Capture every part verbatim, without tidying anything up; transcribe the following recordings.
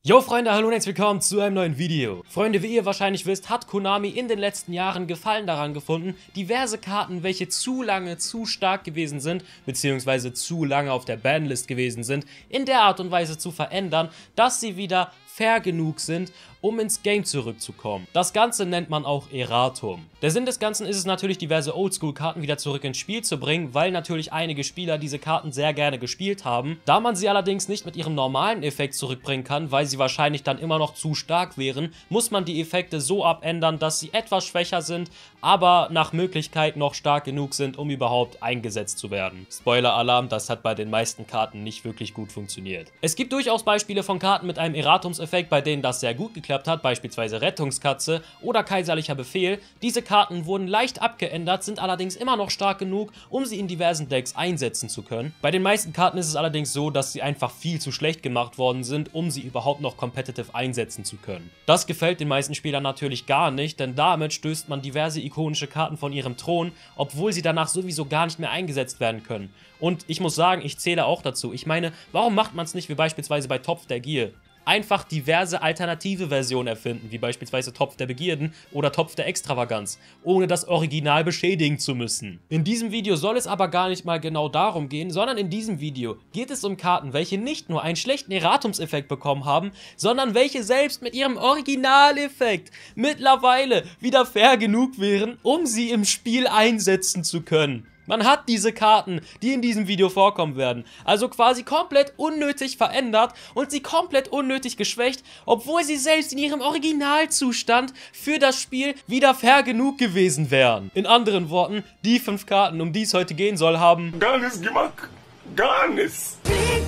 Yo Freunde, hallo und herzlich willkommen zu einem neuen Video. Freunde, wie ihr wahrscheinlich wisst, hat Konami in den letzten Jahren Gefallen daran gefunden, diverse Karten, welche zu lange, zu stark gewesen sind, beziehungsweise zu lange auf der Banlist gewesen sind, in der Art und Weise zu verändern, dass sie wieder fair genug sind, um ins Game zurückzukommen. Das Ganze nennt man auch Erratum. Der Sinn des Ganzen ist es natürlich, diverse Oldschool-Karten wieder zurück ins Spiel zu bringen, weil natürlich einige Spieler diese Karten sehr gerne gespielt haben. Da man sie allerdings nicht mit ihrem normalen Effekt zurückbringen kann, weil sie wahrscheinlich dann immer noch zu stark wären, muss man die Effekte so abändern, dass sie etwas schwächer sind, aber nach Möglichkeit noch stark genug sind, um überhaupt eingesetzt zu werden. Spoiler-Alarm, das hat bei den meisten Karten nicht wirklich gut funktioniert. Es gibt durchaus Beispiele von Karten mit einem Erratumseffekt, bei denen das sehr gut geklappt hat, beispielsweise Rettungskatze oder Kaiserlicher Befehl. Diese Karten wurden leicht abgeändert, sind allerdings immer noch stark genug, um sie in diversen Decks einsetzen zu können. Bei den meisten Karten ist es allerdings so, dass sie einfach viel zu schlecht gemacht worden sind, um sie überhaupt noch competitive einsetzen zu können. Das gefällt den meisten Spielern natürlich gar nicht, denn damit stößt man diverse ikonische Karten von ihrem Thron, obwohl sie danach sowieso gar nicht mehr eingesetzt werden können. Und ich muss sagen, ich zähle auch dazu. Ich meine, warum macht man es nicht wie beispielsweise bei Topf der Gier? Einfach diverse alternative Versionen erfinden, wie beispielsweise Topf der Begierden oder Topf der Extravaganz, ohne das Original beschädigen zu müssen. In diesem Video soll es aber gar nicht mal genau darum gehen, sondern in diesem Video geht es um Karten, welche nicht nur einen schlechten Erratumseffekt bekommen haben, sondern welche selbst mit ihrem Originaleffekt mittlerweile wieder fair genug wären, um sie im Spiel einsetzen zu können. Man hat diese Karten, die in diesem Video vorkommen werden, also quasi komplett unnötig verändert und sie komplett unnötig geschwächt, obwohl sie selbst in ihrem Originalzustand für das Spiel wieder fair genug gewesen wären. In anderen Worten, die fünf Karten, um die es heute gehen soll, haben gar nichts gemacht. Gar nichts.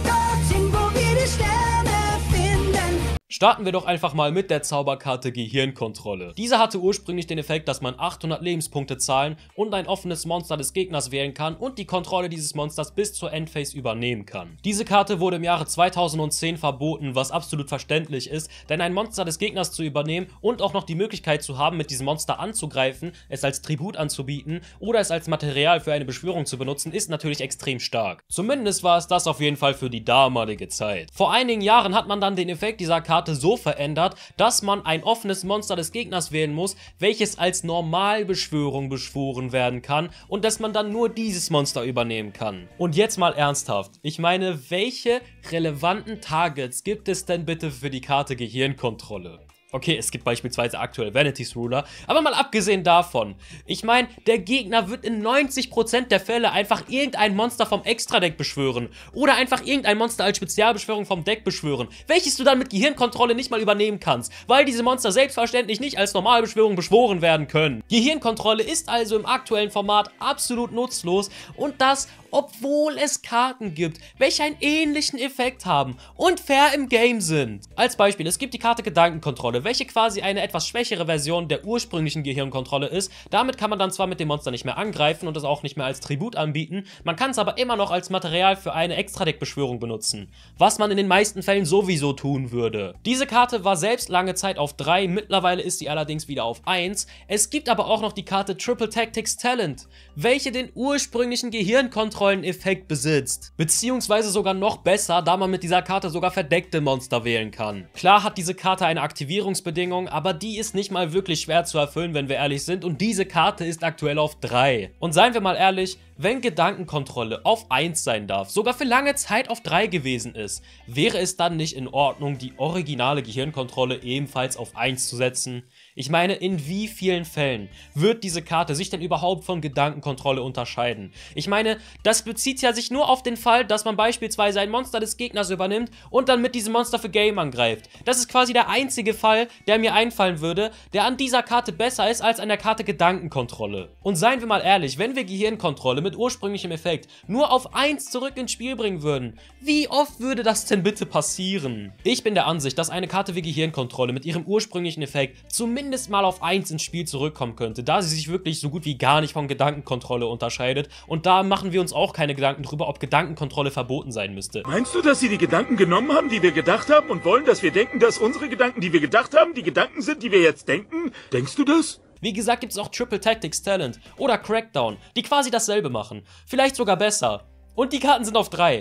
Starten wir doch einfach mal mit der Zauberkarte Gehirnkontrolle. Diese hatte ursprünglich den Effekt, dass man achthundert Lebenspunkte zahlen und ein offenes Monster des Gegners wählen kann und die Kontrolle dieses Monsters bis zur Endphase übernehmen kann. Diese Karte wurde im Jahre zweitausendzehn verboten, was absolut verständlich ist, denn ein Monster des Gegners zu übernehmen und auch noch die Möglichkeit zu haben, mit diesem Monster anzugreifen, es als Tribut anzubieten oder es als Material für eine Beschwörung zu benutzen, ist natürlich extrem stark. Zumindest war es das auf jeden Fall für die damalige Zeit. Vor einigen Jahren hat man dann den Effekt dieser Karte so verändert, dass man ein offenes Monster des Gegners wählen muss, welches als Normalbeschwörung beschworen werden kann und dass man dann nur dieses Monster übernehmen kann. Und jetzt mal ernsthaft, ich meine, welche relevanten Targets gibt es denn bitte für die Karte Gehirnkontrolle? Okay, es gibt beispielsweise aktuell Vanity's Ruler, aber mal abgesehen davon, ich meine, der Gegner wird in neunzig Prozent der Fälle einfach irgendein Monster vom Extra-Deck beschwören oder einfach irgendein Monster als Spezialbeschwörung vom Deck beschwören, welches du dann mit Gehirnkontrolle nicht mal übernehmen kannst, weil diese Monster selbstverständlich nicht als Normalbeschwörung beschworen werden können. Gehirnkontrolle ist also im aktuellen Format absolut nutzlos und das, obwohl es Karten gibt, welche einen ähnlichen Effekt haben und fair im Game sind. Als Beispiel, es gibt die Karte Gedankenkontrolle, welche quasi eine etwas schwächere Version der ursprünglichen Gehirnkontrolle ist. Damit kann man dann zwar mit dem Monster nicht mehr angreifen und es auch nicht mehr als Tribut anbieten, man kann es aber immer noch als Material für eine Extra-Deck-Beschwörung benutzen, was man in den meisten Fällen sowieso tun würde. Diese Karte war selbst lange Zeit auf drei, mittlerweile ist sie allerdings wieder auf eins. Es gibt aber auch noch die Karte Triple Tactics Talent, welche den ursprünglichen Gehirnkontrollen-Effekt besitzt, beziehungsweise sogar noch besser, da man mit dieser Karte sogar verdeckte Monster wählen kann. Klar hat diese Karte eine Aktivierungsbedingung, aber die ist nicht mal wirklich schwer zu erfüllen, wenn wir ehrlich sind, und diese Karte ist aktuell auf drei. Und seien wir mal ehrlich, wenn Gedankenkontrolle auf eins sein darf, sogar für lange Zeit auf drei gewesen ist, wäre es dann nicht in Ordnung, die originale Gehirnkontrolle ebenfalls auf eins zu setzen? Ich meine, in wie vielen Fällen wird diese Karte sich denn überhaupt von Gedankenkontrolle unterscheiden? Ich meine, das bezieht ja sich nur auf den Fall, dass man beispielsweise ein Monster des Gegners übernimmt und dann mit diesem Monster für Game angreift. Das ist quasi der einzige Fall, der mir einfallen würde, der an dieser Karte besser ist als an der Karte Gedankenkontrolle. Und seien wir mal ehrlich, wenn wir Gehirnkontrolle mit ursprünglichem Effekt nur auf eins zurück ins Spiel bringen würden, wie oft würde das denn bitte passieren? Ich bin der Ansicht, dass eine Karte wie Gehirnkontrolle mit ihrem ursprünglichen Effekt zumindest mal auf eins ins Spiel zurückkommen könnte, da sie sich wirklich so gut wie gar nicht von Gedankenkontrolle unterscheidet, und da machen wir uns auch keine Gedanken drüber, ob Gedankenkontrolle verboten sein müsste. Meinst du, dass sie die Gedanken genommen haben, die wir gedacht haben und wollen, dass wir denken, dass unsere Gedanken, die wir gedacht haben, die Gedanken sind, die wir jetzt denken? Denkst du das? Wie gesagt, gibt es auch Triple Tactics Talent oder Crackdown, die quasi dasselbe machen. Vielleicht sogar besser. Und die Karten sind auf drei.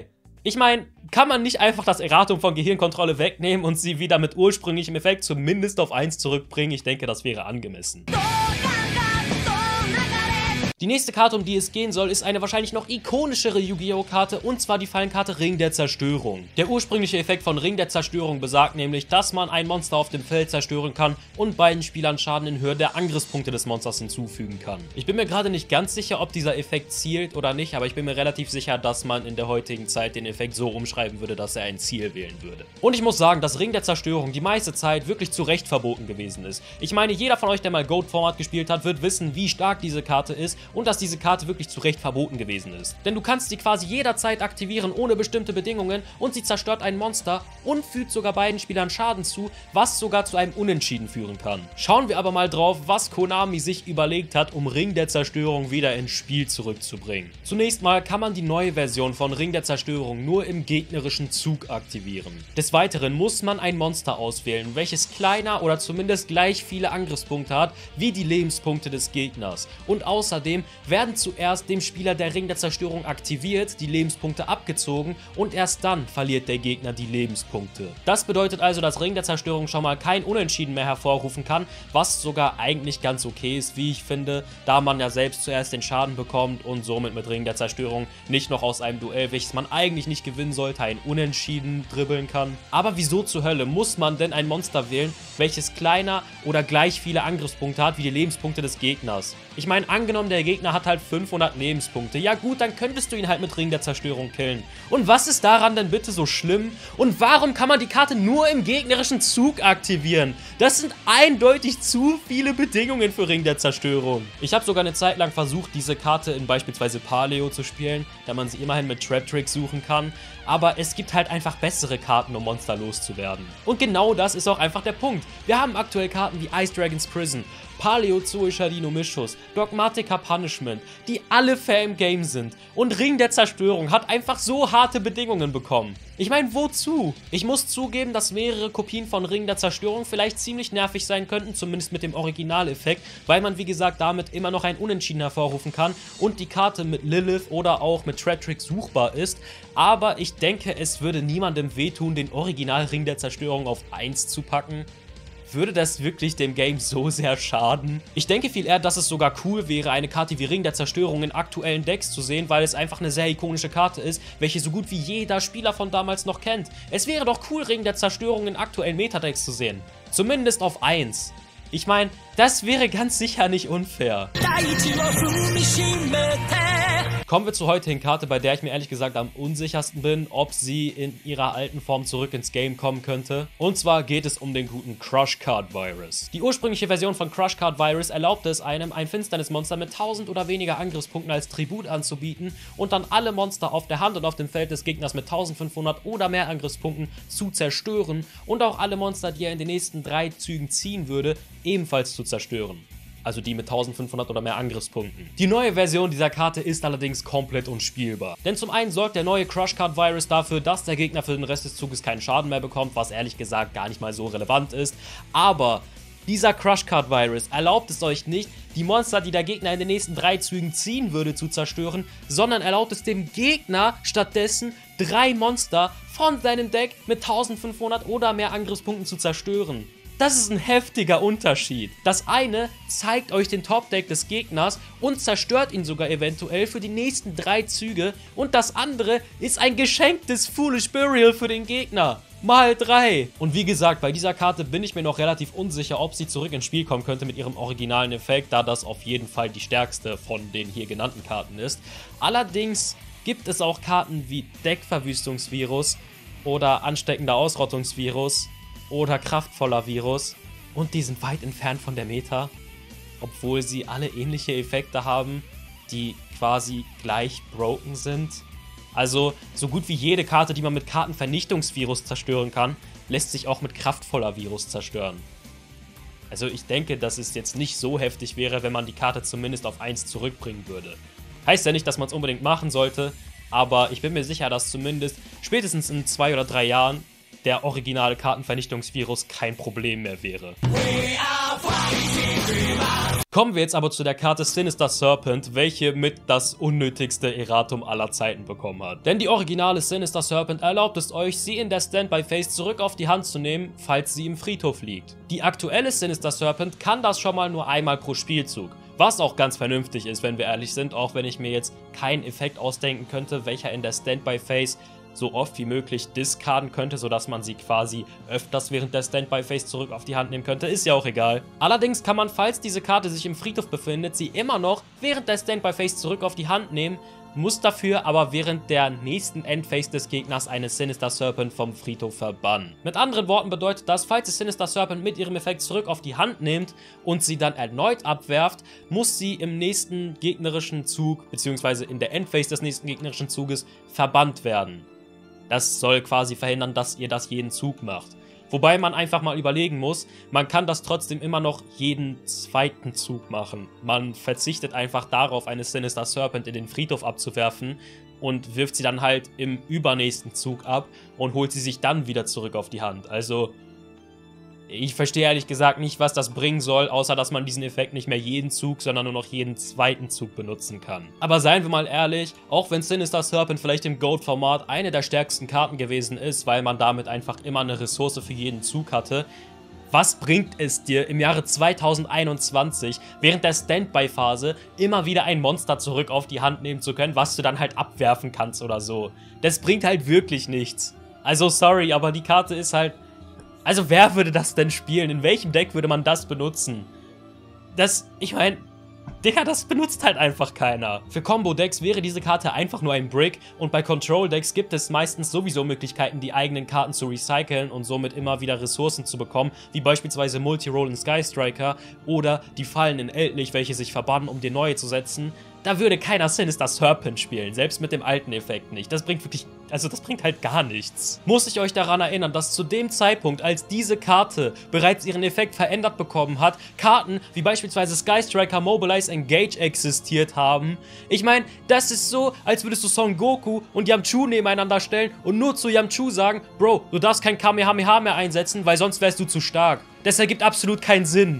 Ich meine, kann man nicht einfach das Erratum von Gehirnkontrolle wegnehmen und sie wieder mit ursprünglichem Effekt zumindest auf eins zurückbringen? Ich denke, das wäre angemessen. Die nächste Karte, um die es gehen soll, ist eine wahrscheinlich noch ikonischere Yu-Gi-Oh! Karte, und zwar die Fallenkarte Ring der Zerstörung. Der ursprüngliche Effekt von Ring der Zerstörung besagt nämlich, dass man ein Monster auf dem Feld zerstören kann und beiden Spielern Schaden in Höhe der Angriffspunkte des Monsters hinzufügen kann. Ich bin mir gerade nicht ganz sicher, ob dieser Effekt zielt oder nicht, aber ich bin mir relativ sicher, dass man in der heutigen Zeit den Effekt so umschreiben würde, dass er ein Ziel wählen würde. Und ich muss sagen, dass Ring der Zerstörung die meiste Zeit wirklich zu Recht verboten gewesen ist. Ich meine, jeder von euch, der mal Goat-Format gespielt hat, wird wissen, wie stark diese Karte ist und dass diese Karte wirklich zu Recht verboten gewesen ist. Denn du kannst sie quasi jederzeit aktivieren ohne bestimmte Bedingungen und sie zerstört ein Monster und fügt sogar beiden Spielern Schaden zu, was sogar zu einem Unentschieden führen kann. Schauen wir aber mal drauf, was Konami sich überlegt hat, um Ring der Zerstörung wieder ins Spiel zurückzubringen. Zunächst mal kann man die neue Version von Ring der Zerstörung nur im gegnerischen Zug aktivieren. Des Weiteren muss man ein Monster auswählen, welches kleiner oder zumindest gleich viele Angriffspunkte hat wie die Lebenspunkte des Gegners. Und außerdem werden zuerst dem Spieler der Ring der Zerstörung aktiviert, die Lebenspunkte abgezogen und erst dann verliert der Gegner die Lebenspunkte. Das bedeutet also, dass Ring der Zerstörung schon mal kein Unentschieden mehr hervorrufen kann, was sogar eigentlich ganz okay ist, wie ich finde, da man ja selbst zuerst den Schaden bekommt und somit mit Ring der Zerstörung nicht noch aus einem Duell, welches man eigentlich nicht gewinnen sollte, ein Unentschieden dribbeln kann. Aber wieso zur Hölle muss man denn ein Monster wählen, welches kleiner oder gleich viele Angriffspunkte hat wie die Lebenspunkte des Gegners? Ich meine, angenommen, der Gegner hat halt fünfhundert Lebenspunkte. Ja gut, dann könntest du ihn halt mit Ring der Zerstörung killen. Und was ist daran denn bitte so schlimm? Und warum kann man die Karte nur im gegnerischen Zug aktivieren? Das sind eindeutig zu viele Bedingungen für Ring der Zerstörung. Ich habe sogar eine Zeit lang versucht, diese Karte in beispielsweise Paleo zu spielen, da man sie immerhin mit Trap Tricks suchen kann. Aber es gibt halt einfach bessere Karten, um Monster loszuwerden. Und genau das ist auch einfach der Punkt. Wir haben aktuell Karten wie Ice Dragon's Prison, Paleo Zoisha Mischus, Dogmatica Punishment, die alle fair im Game sind. Und Ring der Zerstörung hat einfach so harte Bedingungen bekommen. Ich meine, wozu? Ich muss zugeben, dass mehrere Kopien von Ring der Zerstörung vielleicht ziemlich nervig sein könnten, zumindest mit dem Originaleffekt, weil man, wie gesagt, damit immer noch ein Unentschieden hervorrufen kann und die Karte mit Lilith oder auch mit Trap Trick suchbar ist. Aber ich denke, es würde niemandem wehtun, den Original Ring der Zerstörung auf eins zu packen. Würde das wirklich dem Game so sehr schaden? Ich denke viel eher, dass es sogar cool wäre, eine Karte wie Ring der Zerstörung in aktuellen Decks zu sehen, weil es einfach eine sehr ikonische Karte ist, welche so gut wie jeder Spieler von damals noch kennt. Es wäre doch cool, Ring der Zerstörung in aktuellen Metadecks zu sehen. Zumindest auf eins. Ich meine, das wäre ganz sicher nicht unfair. Kommen wir zur heutigen Karte, bei der ich mir ehrlich gesagt am unsichersten bin, ob sie in ihrer alten Form zurück ins Game kommen könnte. Und zwar geht es um den guten Crush Card Virus. Die ursprüngliche Version von Crush Card Virus erlaubte es einem, ein Finsternismonster mit tausend oder weniger Angriffspunkten als Tribut anzubieten und dann alle Monster auf der Hand und auf dem Feld des Gegners mit eintausendfünfhundert oder mehr Angriffspunkten zu zerstören und auch alle Monster, die er in den nächsten drei Zügen ziehen würde, ebenfalls zu zerstören. Also die mit eintausendfünfhundert oder mehr Angriffspunkten. Die neue Version dieser Karte ist allerdings komplett unspielbar. Denn zum einen sorgt der neue Crush Card Virus dafür, dass der Gegner für den Rest des Zuges keinen Schaden mehr bekommt, was ehrlich gesagt gar nicht mal so relevant ist. Aber dieser Crush Card Virus erlaubt es euch nicht, die Monster, die der Gegner in den nächsten drei Zügen ziehen würde, zu zerstören, sondern erlaubt es dem Gegner stattdessen, drei Monster von seinem Deck mit eintausendfünfhundert oder mehr Angriffspunkten zu zerstören. Das ist ein heftiger Unterschied. Das eine zeigt euch den Top-Deck des Gegners und zerstört ihn sogar eventuell für die nächsten drei Züge. Und das andere ist ein geschenktes Foolish Burial für den Gegner. Mal drei. Und wie gesagt, bei dieser Karte bin ich mir noch relativ unsicher, ob sie zurück ins Spiel kommen könnte mit ihrem originalen Effekt, da das auf jeden Fall die stärkste von den hier genannten Karten ist. Allerdings gibt es auch Karten wie Deckverwüstungsvirus oder ansteckender Ausrottungsvirus oder kraftvoller Virus und die sind weit entfernt von der Meta, obwohl sie alle ähnliche Effekte haben, die quasi gleich broken sind. Also so gut wie jede Karte, die man mit Kartenvernichtungsvirus zerstören kann, lässt sich auch mit kraftvoller Virus zerstören. Also ich denke, dass es jetzt nicht so heftig wäre, wenn man die Karte zumindest auf eins zurückbringen würde. Heißt ja nicht, dass man es unbedingt machen sollte, aber ich bin mir sicher, dass zumindest spätestens in zwei oder drei Jahren der originale Kartenvernichtungsvirus kein Problem mehr wäre. Kommen wir jetzt aber zu der Karte Sinister Serpent, welche mit das unnötigste Erratum aller Zeiten bekommen hat. Denn die originale Sinister Serpent erlaubt es euch, sie in der Standby Phase zurück auf die Hand zu nehmen, falls sie im Friedhof liegt. Die aktuelle Sinister Serpent kann das schon mal nur einmal pro Spielzug. Was auch ganz vernünftig ist, wenn wir ehrlich sind, auch wenn ich mir jetzt keinen Effekt ausdenken könnte, welcher in der Standby Phase so oft wie möglich discarden könnte, sodass man sie quasi öfters während der Standby Phase zurück auf die Hand nehmen könnte, ist ja auch egal. Allerdings kann man, falls diese Karte sich im Friedhof befindet, sie immer noch während der Standby Phase zurück auf die Hand nehmen, muss dafür aber während der nächsten Endphase des Gegners eine Sinister Serpent vom Friedhof verbannen. Mit anderen Worten bedeutet das, falls ihr Sinister Serpent mit ihrem Effekt zurück auf die Hand nehmt und sie dann erneut abwerft, muss sie im nächsten gegnerischen Zug, beziehungsweise in der Endphase des nächsten gegnerischen Zuges, verbannt werden. Das soll quasi verhindern, dass ihr das jeden Zug macht. Wobei man einfach mal überlegen muss, man kann das trotzdem immer noch jeden zweiten Zug machen. Man verzichtet einfach darauf, eine Sinister Serpent in den Friedhof abzuwerfen und wirft sie dann halt im übernächsten Zug ab und holt sie sich dann wieder zurück auf die Hand. Also, ich verstehe ehrlich gesagt nicht, was das bringen soll, außer dass man diesen Effekt nicht mehr jeden Zug, sondern nur noch jeden zweiten Zug benutzen kann. Aber seien wir mal ehrlich, auch wenn Sinister Serpent vielleicht im Gold-Format eine der stärksten Karten gewesen ist, weil man damit einfach immer eine Ressource für jeden Zug hatte, was bringt es dir im Jahre zweitausendeinundzwanzig während der Standby-Phase immer wieder ein Monster zurück auf die Hand nehmen zu können, was du dann halt abwerfen kannst oder so? Das bringt halt wirklich nichts. Also sorry, aber die Karte ist halt... Also wer würde das denn spielen? In welchem Deck würde man das benutzen? Das, ich meine, Digga, das benutzt halt einfach keiner. Für Combo-Decks wäre diese Karte einfach nur ein Brick und bei Control-Decks gibt es meistens sowieso Möglichkeiten, die eigenen Karten zu recyceln und somit immer wieder Ressourcen zu bekommen, wie beispielsweise Multi-Roll in Sky Striker oder die Fallen in Eldlich, welche sich verbannen, um dir neue zu setzen. Da würde keiner Sinister Serpent spielen, selbst mit dem alten Effekt nicht. Das bringt wirklich, also das bringt halt gar nichts. Muss ich euch daran erinnern, dass zu dem Zeitpunkt, als diese Karte bereits ihren Effekt verändert bekommen hat, Karten wie beispielsweise Sky Striker, Mobilize, Engage existiert haben. Ich meine, das ist so, als würdest du Son Goku und Yamchu nebeneinander stellen und nur zu Yamchu sagen, Bro, du darfst kein Kamehameha mehr einsetzen, weil sonst wärst du zu stark. Das ergibt absolut keinen Sinn.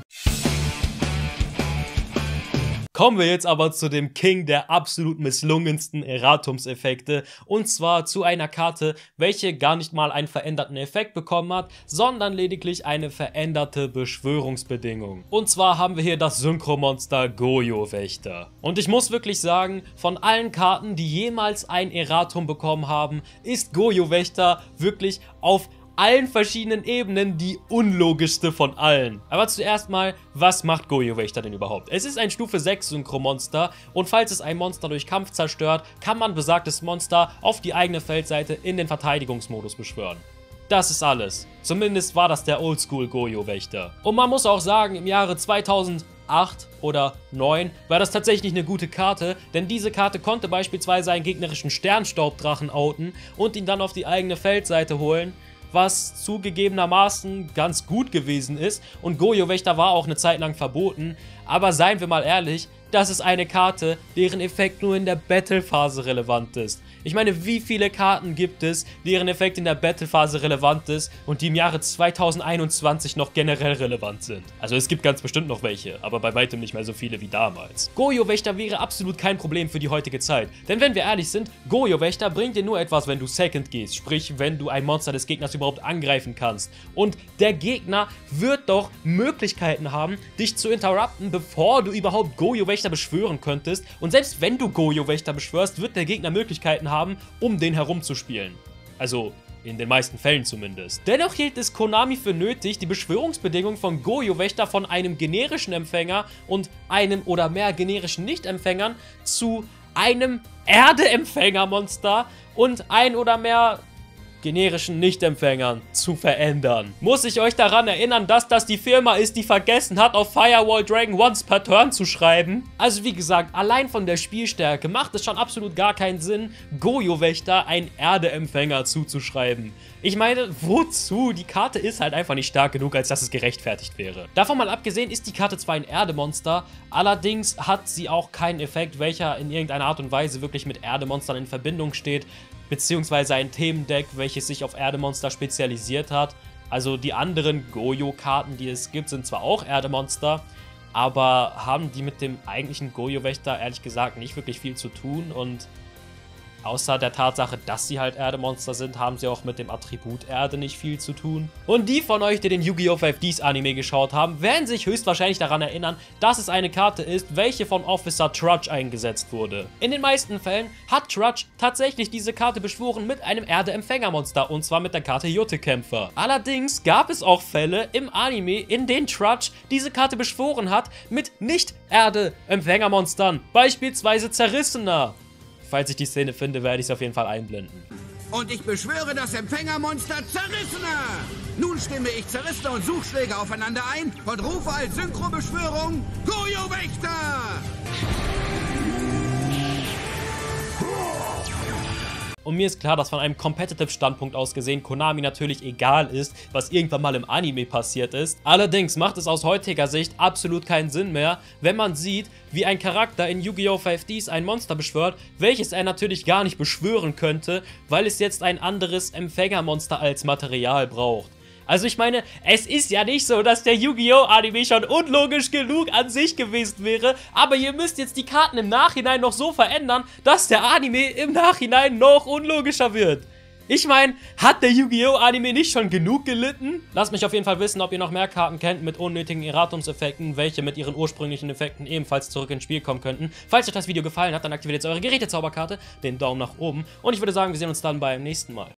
Kommen wir jetzt aber zu dem King der absolut misslungensten Erratumseffekte, und zwar zu einer Karte, welche gar nicht mal einen veränderten Effekt bekommen hat, sondern lediglich eine veränderte Beschwörungsbedingung. Und zwar haben wir hier das Synchromonster Goyo-Wächter. Und ich muss wirklich sagen, von allen Karten, die jemals ein Erratum bekommen haben, ist Goyo-Wächter wirklich auf allen verschiedenen Ebenen die unlogischste von allen. Aber zuerst mal, was macht Goyo-Wächter denn überhaupt? Es ist ein Stufe sechs Synchromonster und falls es ein Monster durch Kampf zerstört, kann man besagtes Monster auf die eigene Feldseite in den Verteidigungsmodus beschwören. Das ist alles. Zumindest war das der Oldschool Goyo-Wächter. Und man muss auch sagen, im Jahre zweitausendacht oder neun war das tatsächlich eine gute Karte, denn diese Karte konnte beispielsweise einen gegnerischen Sternstaubdrachen outen und ihn dann auf die eigene Feldseite holen, was zugegebenermaßen ganz gut gewesen ist, und Goyo-Wächter war auch eine Zeit lang verboten, aber seien wir mal ehrlich, das ist eine Karte, deren Effekt nur in der Battle-Phase relevant ist. Ich meine, wie viele Karten gibt es, deren Effekt in der Battle-Phase relevant ist und die im Jahre zweitausendeinundzwanzig noch generell relevant sind? Also es gibt ganz bestimmt noch welche, aber bei weitem nicht mehr so viele wie damals. Goyo-Wächter wäre absolut kein Problem für die heutige Zeit, denn wenn wir ehrlich sind, Goyo-Wächter bringt dir nur etwas, wenn du Second gehst, sprich, wenn du ein Monster des Gegners überhaupt angreifen kannst. Und der Gegner wird doch Möglichkeiten haben, dich zu interrupten, bevor du überhaupt Goyo-Wächter beschwören könntest. Und selbst wenn du Goyo-Wächter beschwörst, wird der Gegner Möglichkeiten haben, um den herumzuspielen. Also in den meisten Fällen zumindest. Dennoch hielt es Konami für nötig, die Beschwörungsbedingungen von Goyo-Wächter von einem generischen Empfänger und einem oder mehr generischen Nicht-Empfängern zu einem Erde-Empfänger-Monster und ein oder mehr generischen Nicht-Empfängern zu verändern. Muss ich euch daran erinnern, dass das die Firma ist, die vergessen hat, auf Firewall Dragon once per turn zu schreiben? Also wie gesagt, allein von der Spielstärke macht es schon absolut gar keinen Sinn, Goyo-Wächter ein Erde-Empfänger zuzuschreiben. Ich meine, wozu? Die Karte ist halt einfach nicht stark genug, als dass es gerechtfertigt wäre. Davon mal abgesehen ist die Karte zwar ein Erde-Monster, allerdings hat sie auch keinen Effekt, welcher in irgendeiner Art und Weise wirklich mit Erde-Monstern in Verbindung steht. beziehungsweise ein Themendeck, welches sich auf Erdemonster spezialisiert hat. Also die anderen Gojo-Karten, die es gibt, sind zwar auch Erdemonster, aber haben die mit dem eigentlichen Gojo-Wächter ehrlich gesagt nicht wirklich viel zu tun und außer der Tatsache, dass sie halt Erdemonster sind, haben sie auch mit dem Attribut Erde nicht viel zu tun. Und die von euch, die den Yu-Gi-Oh! fünf Ds Anime geschaut haben, werden sich höchstwahrscheinlich daran erinnern, dass es eine Karte ist, welche von Officer Trudge eingesetzt wurde. In den meisten Fällen hat Trudge tatsächlich diese Karte beschworen mit einem Erde-Empfängermonster, und zwar mit der Karte Jote-Kämpfer. Allerdings gab es auch Fälle im Anime, in denen Trudge diese Karte beschworen hat mit Nicht-Erde-Empfängermonstern, beispielsweise Zerrissener. Falls ich die Szene finde, werde ich es auf jeden Fall einblenden. Und ich beschwöre das Empfängermonster Zerrissener! Nun stimme ich Zerrissener und Suchschläge aufeinander ein und rufe als Synchrobeschwörung Gojo-Wächter! Und mir ist klar, dass von einem Competitive-Standpunkt aus gesehen Konami natürlich egal ist, was irgendwann mal im Anime passiert ist. Allerdings macht es aus heutiger Sicht absolut keinen Sinn mehr, wenn man sieht, wie ein Charakter in Yu-Gi-Oh! fünf Ds ein Monster beschwört, welches er natürlich gar nicht beschwören könnte, weil es jetzt ein anderes Empfängermonster als Material braucht. Also ich meine, es ist ja nicht so, dass der Yu-Gi-Oh! Anime schon unlogisch genug an sich gewesen wäre, aber ihr müsst jetzt die Karten im Nachhinein noch so verändern, dass der Anime im Nachhinein noch unlogischer wird. Ich meine, hat der Yu-Gi-Oh! Anime nicht schon genug gelitten? Lasst mich auf jeden Fall wissen, ob ihr noch mehr Karten kennt mit unnötigen Erratumseffekten, welche mit ihren ursprünglichen Effekten ebenfalls zurück ins Spiel kommen könnten. Falls euch das Video gefallen hat, dann aktiviert jetzt eure Gerätezauberkarte, den Daumen nach oben, und ich würde sagen, wir sehen uns dann beim nächsten Mal.